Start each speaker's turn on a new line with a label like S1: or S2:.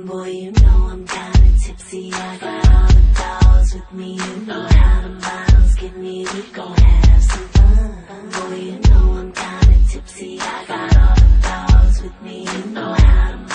S1: Boy, you know I'm kinda tipsy. I got all the dogs with me. You know how the bottles get me. We gon' have some fun. Boy, you know I'm kinda tipsy. I got all the dogs with me. You know how the